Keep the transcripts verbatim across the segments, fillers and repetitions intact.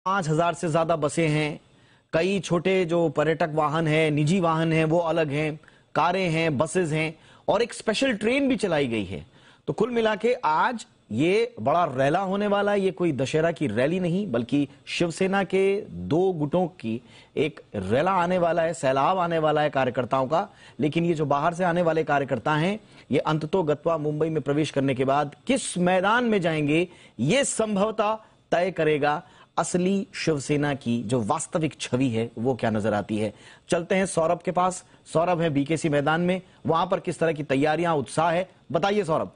पांच हजार से ज्यादा बसें हैं, कई छोटे जो पर्यटक वाहन हैं, निजी वाहन हैं, वो अलग हैं, कारें हैं, बसेस हैं और एक स्पेशल ट्रेन भी चलाई गई है। तो कुल मिला के आज ये बड़ा रैला होने वाला है। ये कोई दशहरा की रैली नहीं बल्कि शिवसेना के दो गुटों की एक रैला आने वाला है, सैलाब आने वाला है कार्यकर्ताओं का। लेकिन ये जो बाहर से आने वाले कार्यकर्ता हैं, ये अंततोगत्वा मुंबई में प्रवेश करने के बाद किस मैदान में जाएंगे, ये संभवतः तय करेगा असली शिवसेना की जो वास्तविक छवि है वो क्या नजर आती है। चलते हैं सौरभ के पास। सौरभ है बीकेसी मैदान में, वहां पर किस तरह की तैयारियां, उत्साह है, बताइए सौरभ।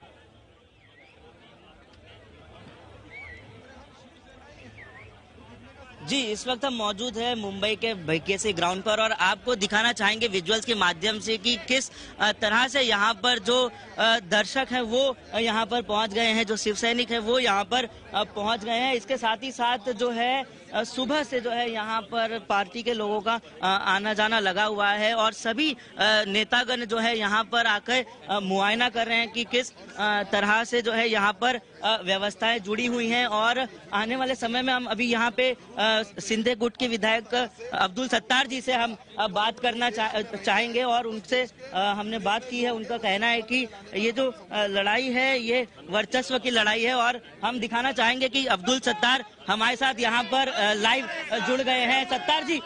जी, इस वक्त हम मौजूद है मुंबई के बीकेसी ग्राउंड पर और आपको दिखाना चाहेंगे विजुअल्स के माध्यम से कि किस तरह से यहाँ पर जो दर्शक हैं वो यहाँ पर पहुँच गए हैं, जो शिव सैनिक है वो यहाँ पर पहुँच गए हैं। इसके साथ ही साथ जो है सुबह से जो है यहाँ पर पार्टी के लोगों का आना जाना लगा हुआ है और सभी नेतागण जो है यहाँ पर आकर मुआयना कर रहे हैं कि किस तरह से जो है यहाँ पर व्यवस्थाएं जुड़ी हुई हैं। और आने वाले समय में हम अभी यहाँ पे सिंधे गुट के विधायक अब्दुल सत्तार जी से हम बात करना चा, चाहेंगे और उनसे हमने बात की है। उनका कहना है कि ये जो लड़ाई है ये वर्चस्व की लड़ाई है और हम दिखाना चाहेंगे कि अब्दुल सत्तार हमारे साथ यहाँ पर लाइव जुड़ गए हैं। सत्तार जी,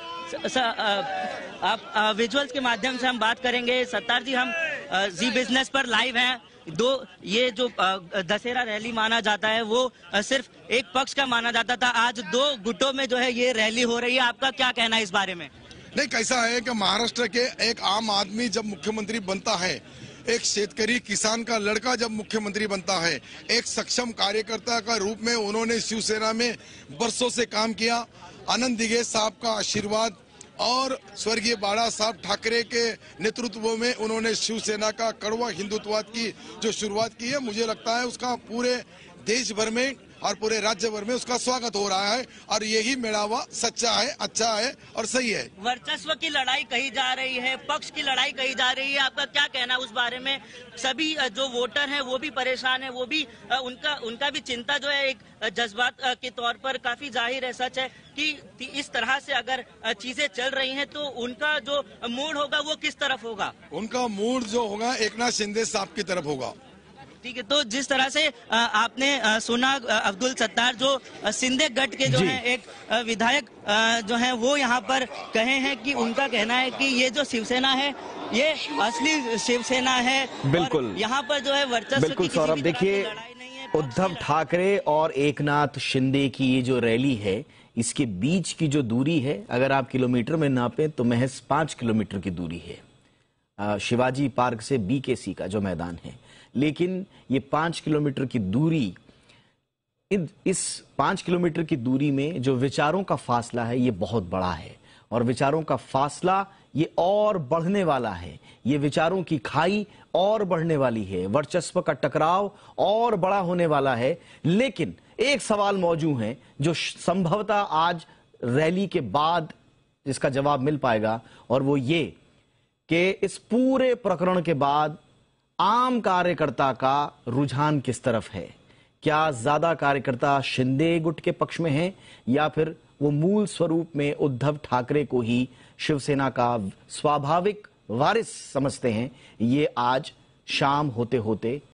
आप विजुअल्स के माध्यम से हम बात करेंगे। सत्तार जी, हम जी बिजनेस पर लाइव हैं। दो ये जो दशहरा रैली माना जाता है वो सिर्फ एक पक्ष का माना जाता था, आज दो गुटों में जो है ये रैली हो रही है। आपका क्या कहना है इस बारे में? नहीं, कैसा है कि महाराष्ट्र के एक आम आदमी जब मुख्यमंत्री बनता है, एक शेतकरी किसान का लड़का जब मुख्यमंत्री बनता है, एक सक्षम कार्यकर्ता का रूप में उन्होंने शिवसेना में बरसों से काम किया। आनंद दिघे साहब का आशीर्वाद और स्वर्गीय बाला साहब ठाकरे के नेतृत्व में उन्होंने शिवसेना का कड़वा हिंदुत्ववाद की जो शुरुआत की है, मुझे लगता है उसका पूरे देश भर में और पूरे राज्य भर में उसका स्वागत हो रहा है और यही मेड़ावा सच्चा है, अच्छा है और सही है। वर्चस्व की लड़ाई कही जा रही है, पक्ष की लड़ाई कही जा रही है, आपका क्या कहना है उस बारे में? सभी जो वोटर हैं वो भी परेशान है, वो भी उनका उनका भी चिंता जो है एक जज्बात के तौर पर काफी जाहिर है। सच है कि इस तरह से अगर चीजें चल रही हैं तो उनका जो मूड होगा वो किस तरफ होगा? उनका मूड जो होगा एकनाथ शिंदे साहब की तरफ होगा। ठीक है, तो जिस तरह से आपने सुना अब्दुल सत्तार जो सिंधे गट के जो है एक विधायक जो है वो यहाँ पर कहे हैं कि उनका कहना है कि ये जो शिवसेना है ये असली शिवसेना है। बिल्कुल, यहाँ पर जो है वर्चस्व बिल्कुल सौरभ, देखिए उद्धव ठाकरे और एकनाथ शिंदे की ये जो रैली है, इसके बीच की जो दूरी है अगर आप किलोमीटर में नापें तो महज पांच किलोमीटर की दूरी है शिवाजी पार्क से बीकेसी का जो मैदान है। लेकिन ये पांच किलोमीटर की दूरी, इस पांच किलोमीटर की दूरी में जो विचारों का फासला है ये बहुत बड़ा है और विचारों का फासला ये और बढ़ने वाला है। ये विचारों की खाई और बढ़ने वाली है, वर्चस्व का टकराव और बड़ा होने वाला है। लेकिन एक सवाल मौजूद है जो संभवतः आज रैली के बाद जिसका जवाब मिल पाएगा और वो ये कि इस पूरे प्रकरण के बाद आम कार्यकर्ता का रुझान किस तरफ है। क्या ज्यादा कार्यकर्ता शिंदे गुट के पक्ष में हैं या फिर वो मूल स्वरूप में उद्धव ठाकरे को ही शिवसेना का स्वाभाविक वारिस समझते हैं? ये आज शाम होते होते